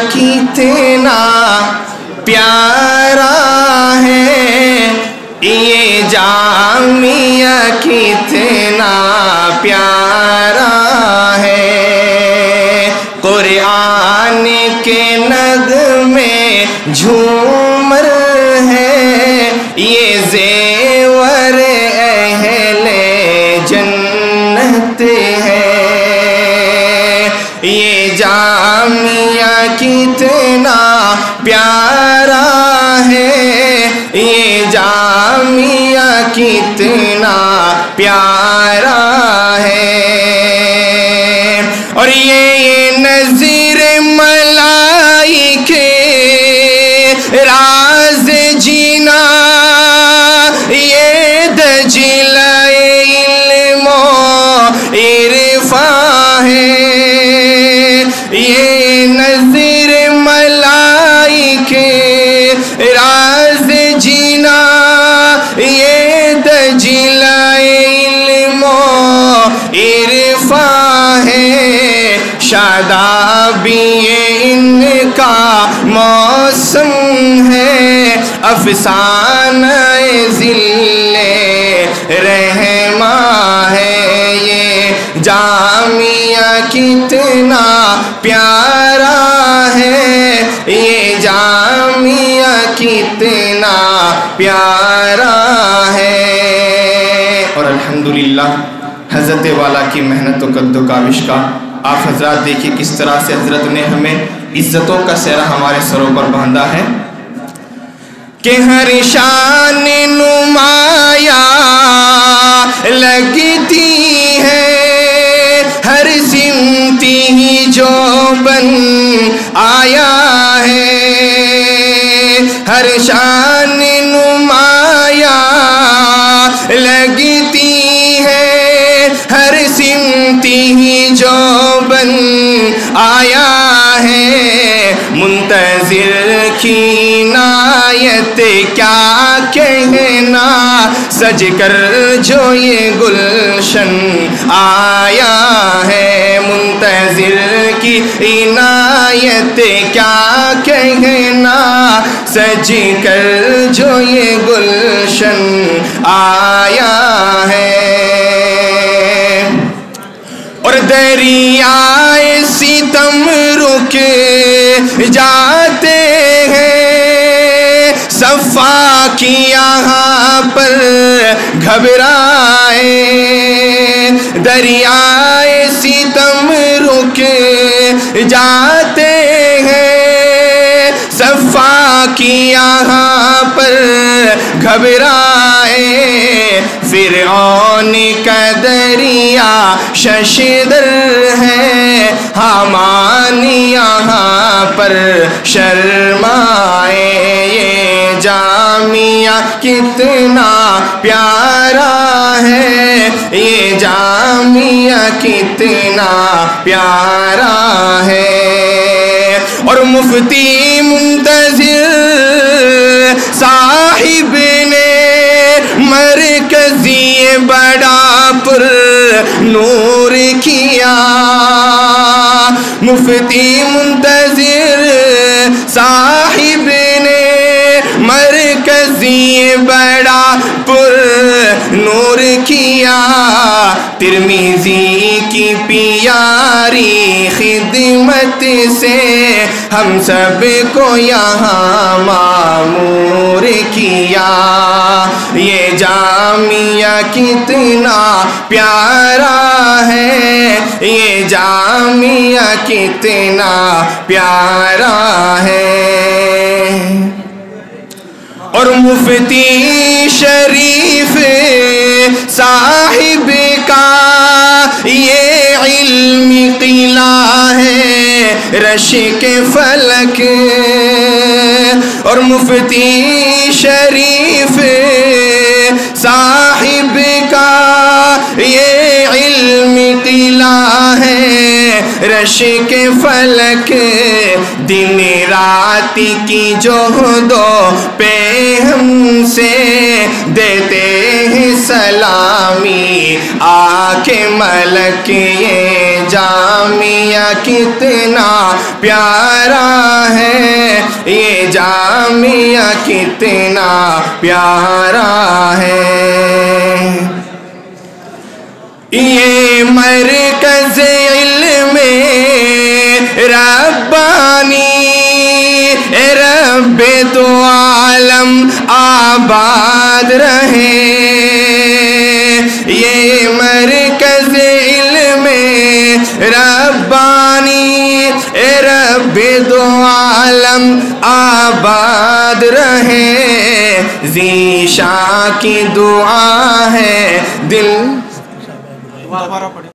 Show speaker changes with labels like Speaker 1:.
Speaker 1: کتنا پیارا ہے، یہ جامعہ کتنا پیارا ہے، قرآن کے نغمے جھومر ہے، یہ زیور اہل جنت ہے، یہ جامعہ کتنا پیارا ہے، یہ جامعہ کتنا پیارا ہے، اور یہ نظیر ملائکے راز جینا، یہ دجلہ علم و عرفان ہے، یہ نظیر ملائکے راز جینا، یہ دجلہ علم و عرفان ہے، شادابی ان کا موسم ہے، افسانہ ذل رحماں ہے، یہ جامعہ کتنا پیارا ہے، یہ جامعہ کتنا پیارا ہے۔ اور الحمدللہ حضرت والا کی محنت و قد و کاوش کا آپ حضرات دیکھیں کس طرح سے حضرت نے ہمیں عزتوں کا سہرا ہمارے سروں پر باندھا ہے کہ ہر شان نمایاں لگتی ہے، ہر سمتی ہی جو بن آیا ہے، ہر شان نمایاں لگتی ہے، ہر سمتی ہی جو بن آیا ہے، منتظر کی عنایت کیا کہنا، سج کر جو یہ گلشن آیا ہے، منتظر کی عنایت کیا کہنا، سج کر جو یہ گلشن آیا ہے، اور دریائے ستم رک جاتے ہیں، صفا کی یہاں پر گھبرائے، دریائے ستم رک جاتے ہیں، صفا کی یہاں پر گھبرائے، فرعون کا دریا ششدر ہے، حامان یہاں پر شرمائے، یہ جامعہ کتنا پیارا ہے، یہ جامعہ کتنا پیارا ہے، اور مفتی منتظر صاحب نے مرکزی بڑا پر نور کیا، مفتی منتظر صاحب نے مرکزی بڑا پر نور کیا، ترمذی کی پیاری خدمت سے ہم سب کو یہاں معمور کیا، یہ جامعہ کتنا پیارا ہے، یہ جامعہ کتنا پیارا ہے، اور مفتی شریف صاحب کا یہ علمی قلعہ ہے رشک فلک، اور مفتی شریف صاحب کا یہ علمی قلعہ ہے رشک فلک، دن رات کی جہد و پہ ہم سے دیتے ہیں سلامی آ کے ملک، یہ جام جامعہ کتنا پیارا ہے، یہ جامعہ کتنا پیارا ہے۔ یہ مرکز علم ربانی، اے رب تو عالم آباد رہے۔ یہ مرکز علم ربانی، اے رب تو عالم آباد رہے۔ ذیشاں کی دعا ہے دل